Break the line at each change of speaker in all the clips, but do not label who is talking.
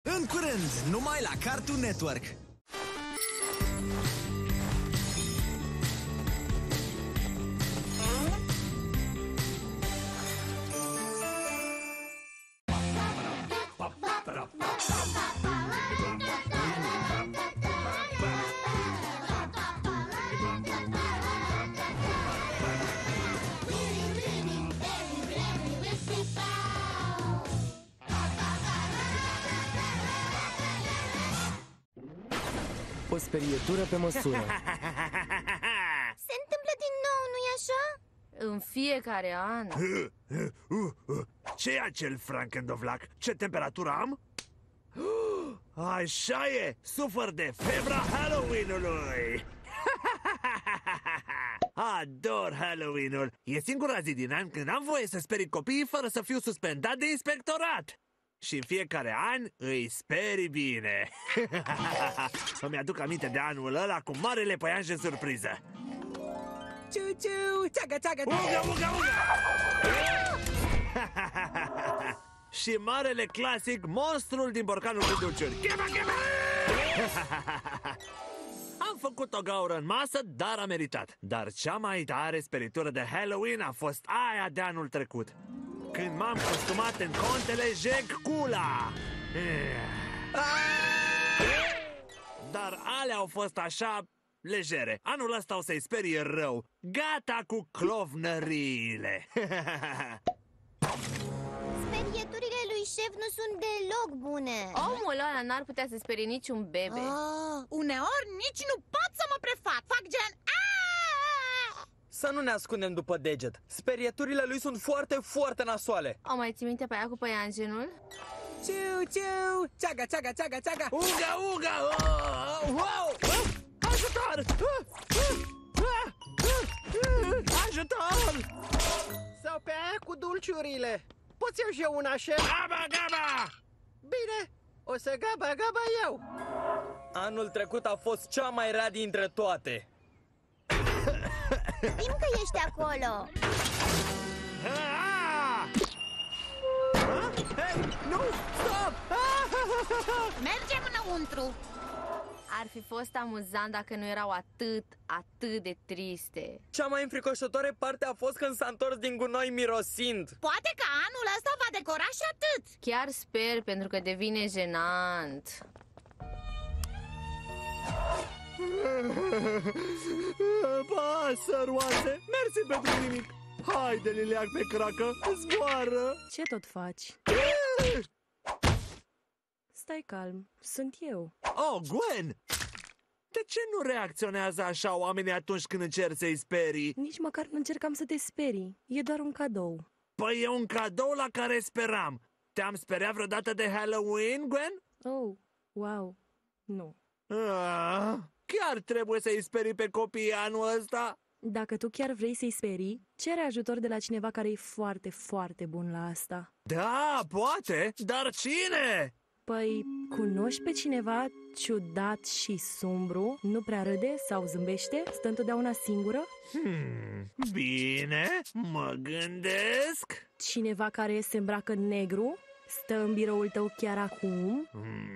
În curând, numai la Cartoon Network.
O sperietură pe măsură.
Se întâmplă din nou, nu-i așa?
În fiecare an.
Ce-i acel Frankendovlac? Ce temperatură am? Așa e! Sufăr de febra Halloween-ului! Ador Halloween-ul! E singura zi din an când am voie să sperii copiii fără să fiu suspendat de inspectorat! Și în fiecare an îi sperii bine. Îmi aduc aminte de anul ăla cu marele păianjen surpriză.
Ciu-ciu, țaga-țaga.
Uga, uga, uga! Și marele clasic, monstrul din borcanul cu dulciuri. Gheba, gheba! Am făcut o gaură în masă, dar a meritat. Dar cea mai tare speritură de Halloween a fost aia de anul trecut, când m-am costumat în contele Jegcula. Dar alea au fost așa legere. Anul ăsta o să-i sperie rău. Gata cu clovnăriile.
Sperieturile lui șef nu sunt deloc bune.
Omul ăla n-ar putea să sperie niciun bebe.
Uneori nici nu pot să mă prefac. Fac gen...
Să nu ne ascundem după deget. Sperieturile lui sunt foarte, foarte nasoale.
O mai ții minte pe aia cu păianjenul?
Ciu-ciu, țaga-țaga, țaga-țaga.
Uga, uga! Wow! Ajutor! Ajutor!
Sau pe aia cu dulciurile. Poți eu și eu una, șef?
Gaba, gaba!
Bine, o să gaba eu.
Anul trecut a fost cea mai rea dintre toate.
Știm că ești acolo.
Hei, nu! Stop!
Mergem înăuntru.
Ar fi fost amuzant dacă nu erau atât de triste.
Cea mai înfricoșătoare parte a fost când s-a întors din gunoi mirosind.
Poate că anul ăsta va decora și atât.
Chiar sper, pentru că devine jenant.
Pasăroase, mersi pentru nimic. Haide, Liliac pe cracă, zboară.
Ce tot faci? Stai calm, sunt eu.
Oh, Gwen! De ce nu reacționează așa oamenii atunci când încerci să-i sperii?
Nici măcar nu încercam să te sperii. E doar un cadou.
Păi e un cadou la care speram. Te-am speriat vreodată de Halloween, Gwen?
Oh, wow, nu.
Chiar trebuie să-i sperii pe copiii anul ăsta?
Dacă tu chiar vrei să-i sperii, cere ajutor de la cineva care e foarte, foarte bun la asta.
Da, poate, dar cine?
Păi, cunoști pe cineva ciudat și sumbru, nu prea râde sau zâmbește, stă întotdeauna singură?
Bine, mă gândesc.
Cineva care se îmbracă în negru, stă în biroul tău chiar acum?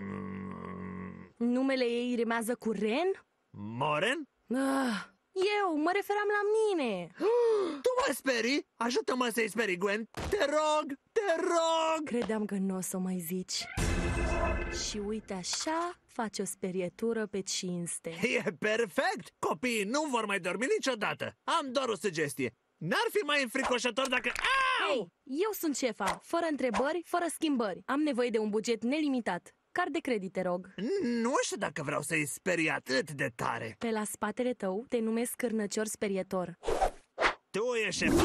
Numele ei rimează cu Ren?
Moren?
Eu, mă referam la mine.
Tu mă sperii? Ajută-mă să-i sperii, Gwen. Te rog, te rog.
Credeam că nu o să o mai zici. Și uite așa, faci o sperietură pe cinste.
E perfect! Copiii nu vor mai dormi niciodată. Am doar o sugestie. N-ar fi mai înfricoșător dacă...
Hei, eu sunt șefa, fără întrebări, fără schimbări. Am nevoie de un buget nelimitat. Card de credit, te rog.
Nu știu dacă vreau să-i sperii atât de tare.
Pe la spatele tău te numesc cârnăcior sperietor.
Tu ești șefa.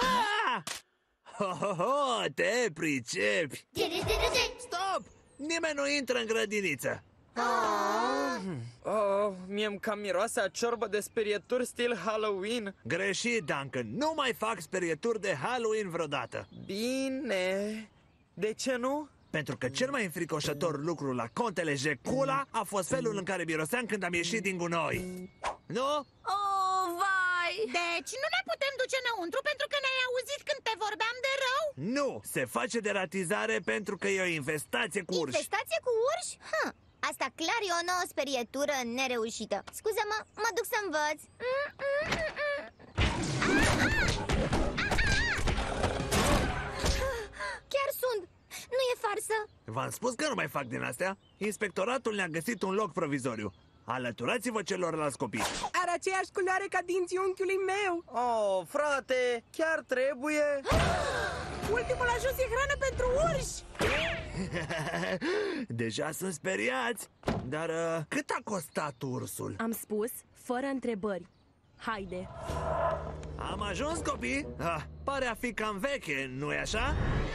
Ho, te pricepi. Stop! Nimeni nu intră în grădiniță.
Mie-mi cam miroase a ciorbă de sperieturi stil Halloween.
Greșit, Duncan. Nu mai fac sperieturi de Halloween vreodată.
Bine. De ce nu?
Pentru că cel mai înfricoșător lucru la contele Jegcula a fost felul în care miroseam când am ieșit din gunoi. Nu?
Oh, vai!
Deci nu ne putem duce înăuntru pentru că ne-ai auzit când te vorbeam de rău?
Nu, se face deratizare pentru că e o infestație cu urși.
Infestație cu urși? Asta clar e o nouă sperietură nereușită. Scuză-mă, mă duc să învăț. Chiar sunt. Nu e farsă.
V-am spus că nu mai fac din astea. Inspectoratul ne-a găsit un loc provizoriu. Alăturați-vă celorlalți copii.
Are aceeași culoare ca dinții unchiului meu.
Oh, frate, chiar trebuie?
Ultimul ajuns e hrană pentru urși.
Deja sunt speriați. Dar cât a costat ursul?
Am spus, fără întrebări. Haide.
Am ajuns, copii? Pare a fi cam veche, nu-i așa?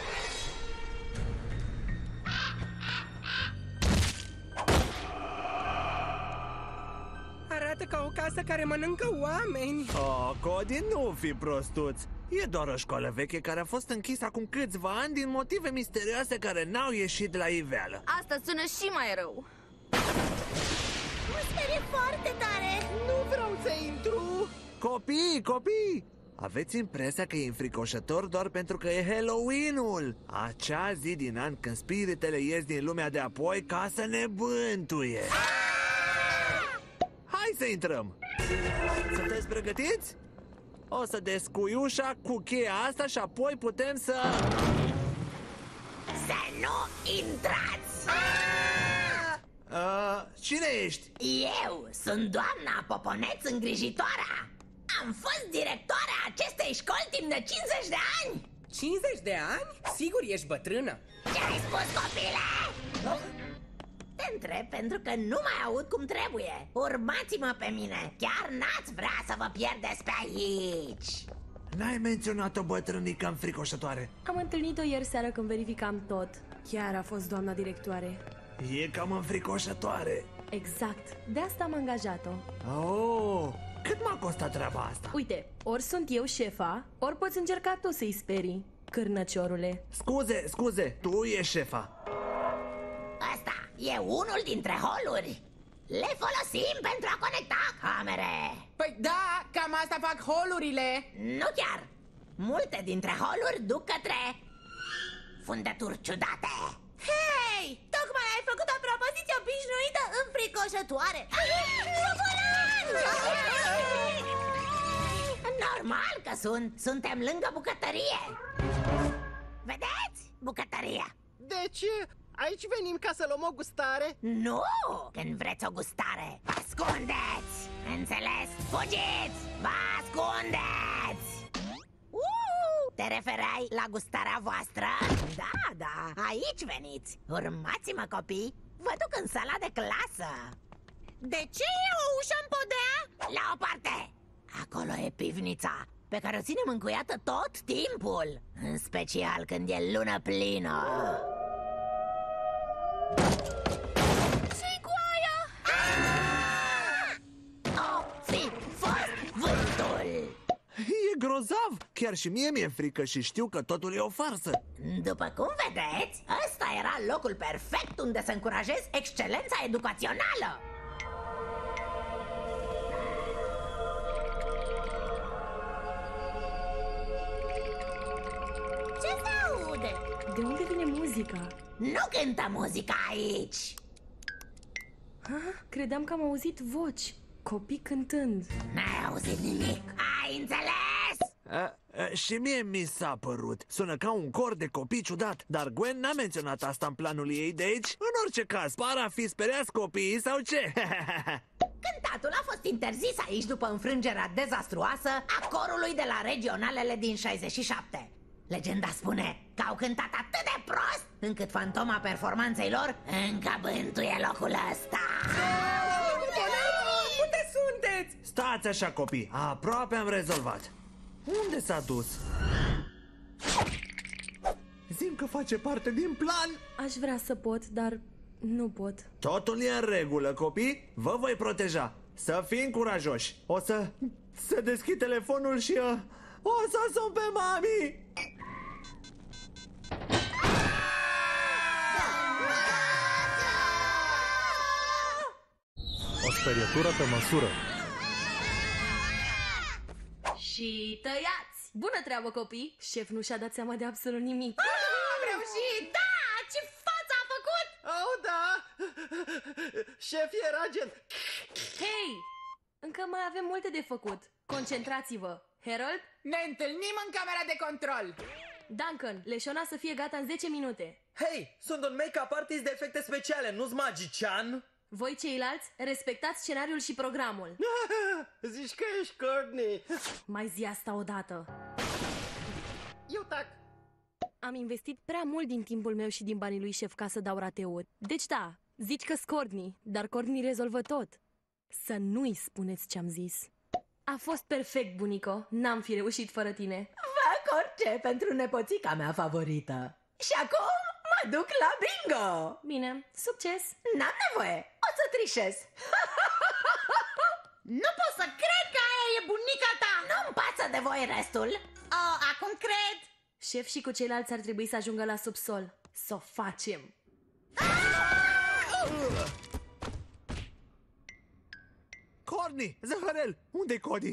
Arată ca o casă care mănâncă oameni.
Cody, nu fi prostuț. E doar o școală veche care a fost închisă acum câțiva ani din motive misterioase care n-au ieșit la iveală.
Asta sună și mai rău.
Mă sperie foarte tare.
Nu vreau să intru.
Copii! Aveți impresia că e înfricoșător doar pentru că e Halloween-ul, acea zi din an când spiritele ies din lumea de apoi ca să ne bântuie. Hai să intrăm! Sunteți pregătiți? O să descui ușa cu cheia asta și apoi putem să...
Să nu intrați!
Cine ești?
Eu sunt doamna Poponeț îngrijitoarea. Am fost directoarea acestei școli timp de 50 de ani.
50 de ani? Sigur ești bătrână.
Ce ai spus, copile? Te întreb pentru că nu mai aud cum trebuie. Urmați-mă pe mine. Chiar n-ați vrea să vă pierdeți pe aici.
N-ai menționat o bătrânică înfricoșătoare.
Am întâlnit-o ieri seară când verificam tot. Chiar a fost doamna directoare.
E cam înfricoșătoare.
Exact, de asta am angajat-o.
Oh, cât m-a costat treaba asta?
Uite, ori sunt eu șefa, ori poți încerca tu să-i sperii, cârnăciorule.
Scuze, tu ești șefa.
Asta e unul dintre holuri. Le folosim pentru a conecta camere.
Păi da, cam asta fac holurile.
Nu chiar. Multe dintre holuri duc către fundături ciudate.
Hei, tocmai ai făcut o propoziție obișnuită înfricoșătoare.
Normal că suntem lângă bucătărie. Vedeți? Bucătăria.
Deci, aici venim ca să luăm o gustare?
Nu! Când vreți o gustare, vă ascundeți! Înțeles? Fugiți! Vă ascundeți! Te referai la gustarea voastră? Da, aici veniți! Urmați-mă, copii! Vă duc în sala de clasă! De ce e o ușă în podea? La o parte! Acolo e pivnița, pe care o ținem încuiată tot timpul, în special când e lună plină.
Ce-i cu aia?
O fi fost vântul!
E grozav! Chiar și mie mi-e frică și știu că totul e o farsă.
După cum vedeți, ăsta era locul perfect unde să încurajez excelența educațională.
Ce se aude?
De unde vine muzica?
Nu cântă muzica aici.
Credeam că am auzit voci. Copii cântând.
N-ai auzit nimic. Ai înțeles?
Și mie mi s-a părut. Sună ca un cor de copii ciudat. Dar Gwen n-a menționat asta în planul ei de aici. În orice caz, par a fi speriați copiii sau ce?
Cântatul a fost interzis aici după înfrângerea dezastruoasă a corului de la regionalele din 67. Legenda spune că au cântat atât de prost încât fantoma performanței lor încă bântuie locul ăsta.
Unde sunteți?
Stați așa, copii. Aproape am rezolvat. Unde s-a dus? Zim că face parte din plan.
Aș vrea să pot, dar nu pot.
Totul e în regulă, copii. Vă voi proteja. Să fim curajoși. O să deschid telefonul și o să sun pe mami.
O sperietură pe măsură.
Și tăiați! Bună treabă, copii! Șef nu și-a dat seama de absolut nimic.
Am reușit! Da! Ce față a făcut!
Oh, da! Șef era gen...
Hei! Încă mai avem multe de făcut. Concentrați-vă! Harold?
Ne întâlnim în camera de control!
Duncan, leșona să fie gata în 10 minute.
Hei, sunt un make-up artist de efecte speciale, nu-s magician?
Voi ceilalți, respectați scenariul și programul.
Zici că ești Courtney.
Mai zi asta odată.
Eu tac.
Am investit prea mult din timpul meu și din banii lui șef ca să dau rateuri. Deci da, zici că-s Courtney, dar Courtney rezolvă tot. Să nu-i spuneți ce-am zis. A fost perfect, bunico. N-am fi reușit fără tine.
Fac orice pentru nepoțica mea favorită. Și acum mă duc la bingo!
Bine, succes!
N-am nevoie, o să trișez.
Nu pot să cred că aia e bunica ta!
Nu-mi pasă de voi restul.
Oh, acum cred!
Șef și cu ceilalți ar trebui să ajungă la subsol. Să o facem!
Courtney, Zaharel, unde-i Cody?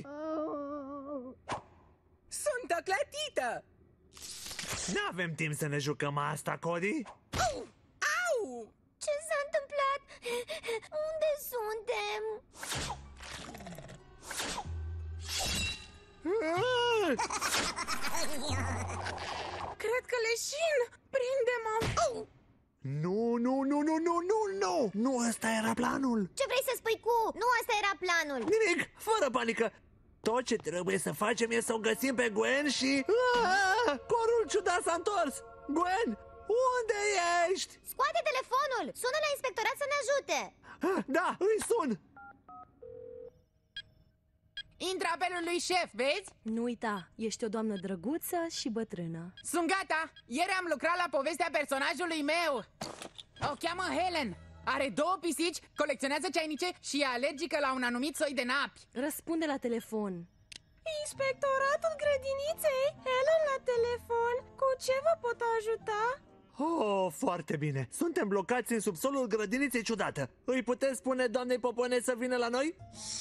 Sunt oclătită!
N-avem timp să ne jucăm asta, Cody.
Au!
Ce s-a întâmplat? Unde suntem?
Cred că leșin! Prinde-mă!
Nu! Nu, ăsta era planul.
Ce vrei să spui cu? Nu, asta era planul.
Nimic, fără panică. Tot ce trebuie să facem e să o găsim pe Gwen și... Corul ciudat s-a întors! Gwen, unde ești?
Scoate telefonul! Sună la inspectorat să ne ajute!
Da, îi sun!
Intră apelul lui șef, vezi?
Nu uita, ești o doamnă drăguță și bătrână.
Sunt gata! Ieri am lucrat la povestea personajului meu! O cheamă Helen! Are 2 pisici, colecționează ceainice și e alergică la un anumit soi de napi.
Răspunde la telefon.
Inspectoratul grădiniței, Helen la telefon. Cu ce vă pot ajuta?
Oh, foarte bine. Suntem blocați în subsolul grădiniței ciudată. Îi puteți spune doamnei Popone să vină la noi?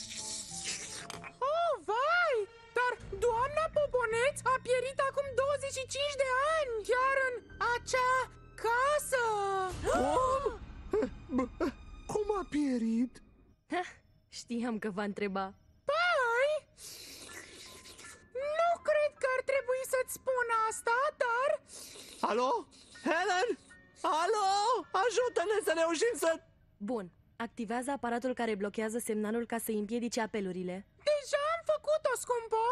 Oh, vai! Dar doamna Poponeț a pierit acum 25 de ani, chiar în acea casă!
Cum a pierit?
Știam că va întreba.
Pai! Nu cred că ar trebui să-ți spun asta, dar...
Alo? Helen? Alo? Ajută-ne să reușim să...
Bun, activează aparatul care blochează semnalul ca să împiedice apelurile.
Deja am făcut-o, scumpo!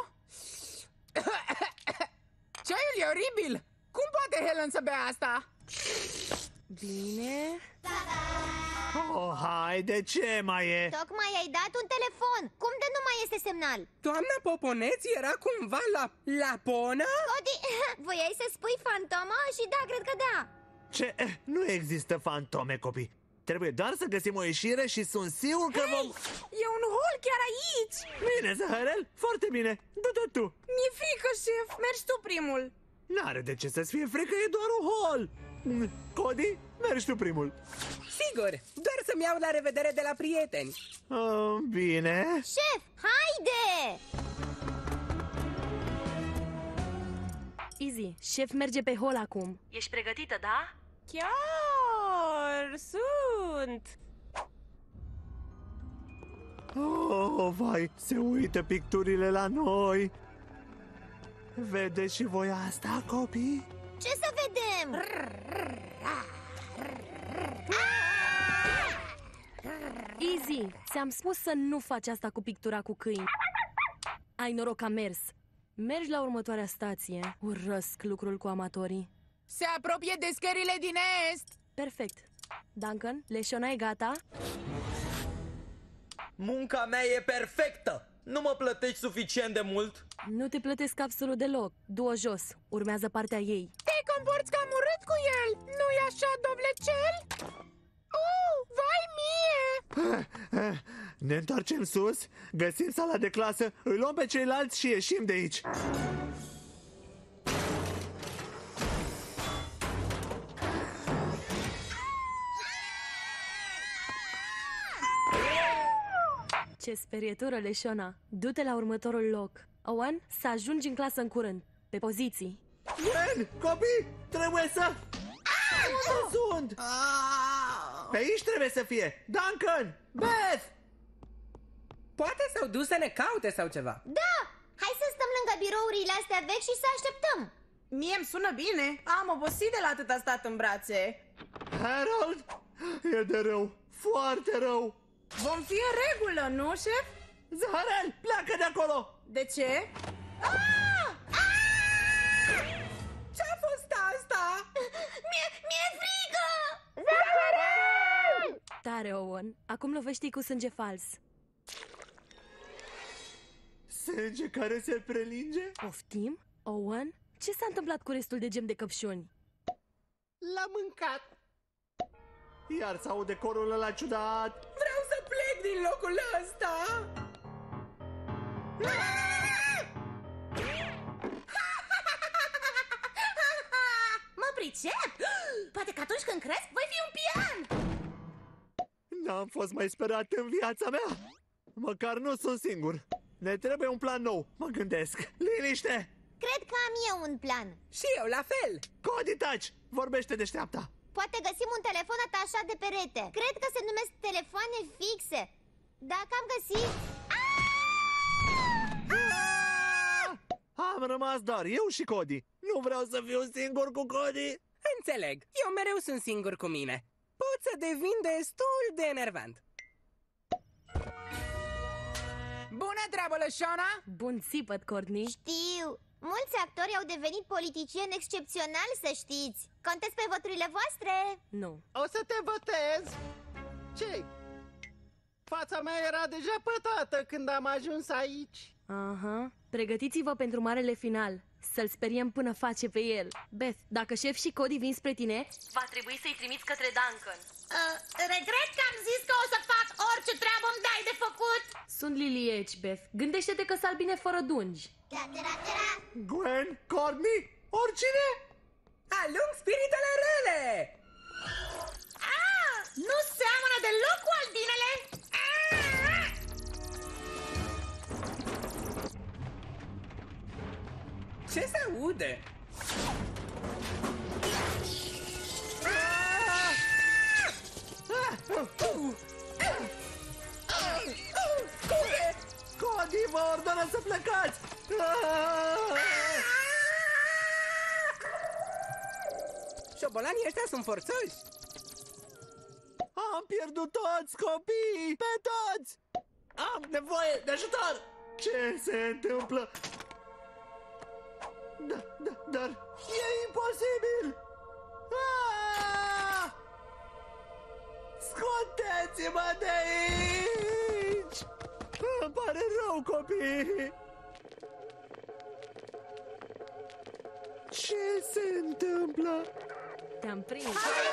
Ceaiul e oribil! Cum poate Helen să bea asta?
Bine...
Oh, haide, ce mai e?
Tocmai ai dat un telefon. Cum de nu mai este semnal?
Doamna Poponeț era cumva la Lapona?
Cody, voiai să spui fantoma? Și da, cred că da.
Ce? Nu există fantome, copii. Trebuie doar să găsim o ieșire și sunt sigur că vom...
E un hol chiar aici!
Bine, Zaharel, foarte bine. Du-te tu.
Mi-e frică, șef. Mergi tu primul.
N-are de ce să-ți fie frică, e doar un hol. Cody, mergi tu primul.
Sigur, doar să-mi iau la revedere de la prieteni.
Bine.
Șef, haide!
Easy, șef merge pe hol acum. Ești pregătită, da?
Chiar sunt.
Oh, vai, se uită picturile la noi. Vedeți și voi asta, copii?
Ce să vedem?
Easy, ți-am spus să nu faci asta cu pictura cu câini. Ai noroc că a mers. Mergi la următoarea stație. Urăsc lucrul cu amatorii.
Se apropie de scările din est.
Perfect. Duncan, leșona e gata?
Munca mea e perfectă! Nu mă plătești suficient de mult?
Nu te plătesc absolut deloc. Du-o jos. Urmează partea ei.
Te comporți cam urât cu el. Nu-i așa, dovlecel? Vai mie!
Ne întoarcem sus, găsim sala de clasă, îi luăm pe ceilalți și ieșim de aici.
Ce sperietură, leșona. Du-te la următorul loc. Owen, să ajungi în clasă în curând. Pe poziții.
Gwen, copii, trebuie să... Unde sunt? Pe aici trebuie să fie. Duncan, Beth!
Poate s-au dus să ne caute sau ceva.
Da! Hai să stăm lângă birourile astea vechi și să așteptăm.
Mie îmi sună bine. Am obosit de la atâta stat în brațe.
Harold, e de rău, foarte rău.
Vom fi în regulă, nu, șef?
Zaharel, pleacă de acolo!
De ce?
Ce-a fost asta?
Mi-e frică!
Tare, Owen. Acum lovește-i cu sânge fals.
Sânge care se prelinge?
Poftim? Owen? Ce s-a întâmplat cu restul de gem de căpșuni?
L-am mâncat.
Iar s-aude corul ăla ciudat.
Vreau să plec din locul ăsta.
Mă pricep! Poate că atunci când cresc voi fi un pian!
N-am fost mai sperat în viața mea. Măcar nu sunt singur. Ne trebuie un plan nou, mă gândesc. Liniște!
Cred că am eu un plan.
Și eu la fel.
Cody, taci! Vorbește deșteapta.
Poate găsim un telefon atașat de perete. Cred că se numesc telefoane fixe. Dacă am găsit...
Am rămas doar eu și Cody. Nu vreau să fiu singur cu Cody.
Înțeleg, eu mereu sunt singur cu mine. Pot să devin destul de enervant.
Bună treabă, Lășona!
Bun țipăt, Courtney.
Știu. Mulți actori au devenit politicieni excepționali, să știți. Contez pe voturile voastre?
Nu.
O să te votez. Ce? Fața mea era deja pătată când am ajuns aici.
Aha. Pregătiți-vă pentru marele final. Să-l speriem până face pe el. Beth, dacă șef și Cody vin spre tine, va trebui să-i trimiți către Duncan.
Regret că am zis că o să fac orice treabă îmi dai de făcut.
Sunt lilieci, Beth. Gândește-te că s-ar bine fără dungi.
Gwen, Courtney, oricine?
Alung spiritele rele!
Nu seamănă deloc cu albinele.
Ce se aude?
Cody vă ordonă să plecați!
Șobolanii ăștia sunt forțoși.
Am pierdut toți copiii! Pe toți! Am nevoie de ajutor! Ce se întâmplă? Dar e imposibil! Scoateți-mă de aici! Îmi pare rău, copii! Ce se întâmplă?
Te-am prins.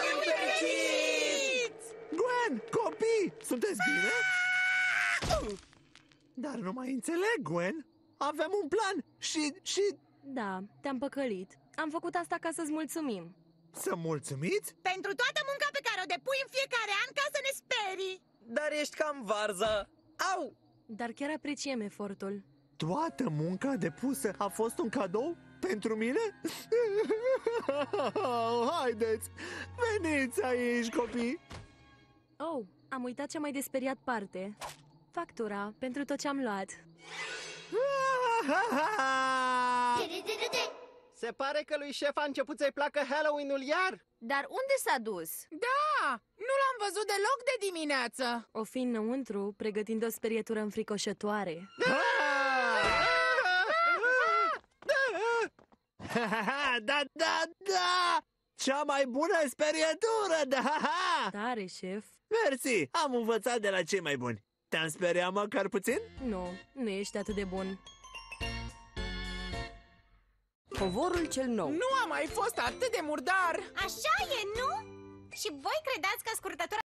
Gwen, copii, sunteți bine? Dar nu mai înțeleg, Gwen. Avem un plan și...
Da, te-am păcălit. Am făcut asta ca să-ți mulțumim.
Să mulțumiți?
Pentru toată munca pe care o depui în fiecare an ca să ne sperii.
Dar ești cam varză. Au!
Dar chiar apreciem efortul.
Toată munca depusă a fost un cadou pentru mine? Haideți, veniți aici, copii!
Oh, am uitat cea mai desperiat parte. Factura pentru tot ce am luat.
Se pare că lui șef a început să-i placă Halloween-ul iar.
Dar unde s-a dus?
Da, nu l-am văzut deloc de dimineață.
O fi înăuntru, pregătind o sperietură înfricoșătoare.
Da! Cea mai bună sperietură, da!
Tare, șef.
Mersi, am învățat de la cei mai buni. Te-am speriat măcar puțin?
Nu ești atât de bun.
Covorul cel nou.
Nu a mai fost atât de murdar.
Așa e, nu? Și voi credeți că scurtătura